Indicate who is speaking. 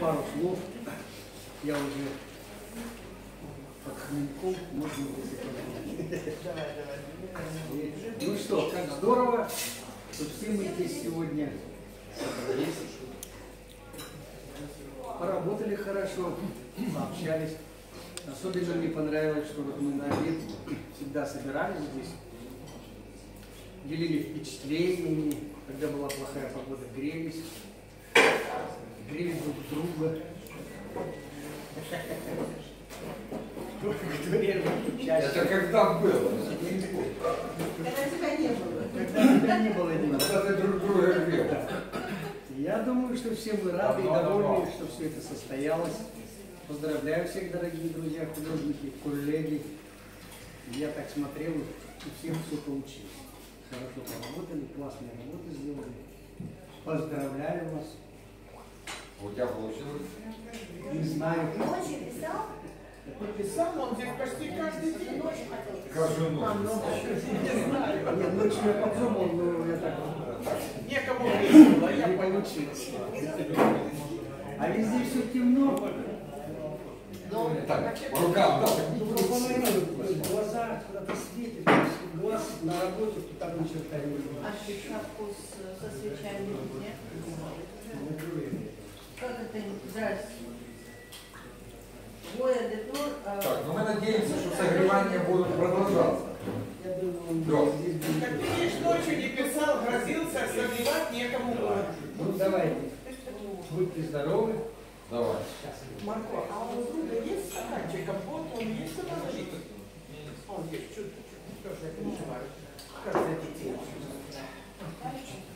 Speaker 1: пару слов. Я уже под хмельком, можно здесь. Ну что, как здорово, что все мы здесь сегодня собрались. Поработали хорошо, пообщались. Особенно мне понравилось, что вот мы на обед всегда собирались здесь, делили впечатлениями, когда была плохая погода, грелись друг друга.
Speaker 2: Это когда было?
Speaker 3: Когда тебя не было.
Speaker 1: Когда тебя не было, Дима.
Speaker 2: Когда ты друг друга грел.
Speaker 1: Я думаю, что все мы рады и довольны, что все это состоялось. Поздравляю всех, дорогие друзья, художники, коллеги. Я так смотрел, и всем все получилось. Хорошо поработали, классные работы сделали. Поздравляю вас.
Speaker 2: У тебя получилось?
Speaker 1: Не знаю.
Speaker 3: Ночью писал?
Speaker 4: Писал он здесь почти каждый день.
Speaker 2: Каждую ночь.
Speaker 1: Не знаю. Нет, ночью я попробовал, но я так
Speaker 4: Некому было, я
Speaker 1: не получилось. А везде все темно.
Speaker 2: Так, по рукам, да.
Speaker 1: Глаза куда-то светят, глаз на работе, то там ни черта не видно.
Speaker 3: А шапку со свечами нет? Как это? Здрасте. Гоя де тур.
Speaker 2: Так, ну мы надеемся, что согревания будут продолжаться.
Speaker 1: Я думаю,
Speaker 2: Да.
Speaker 1: здесь
Speaker 4: Так
Speaker 1: будет.
Speaker 4: ты лишь ночью не писал, грозился, согревать некому было.
Speaker 1: Ну давайте. Будьте здоровы.
Speaker 2: Давай.
Speaker 4: Марко, а у друга есть стаканчик компот, он есть сюда налить? Он есть, чуть-чуть, тоже я переживаю. Как за детей.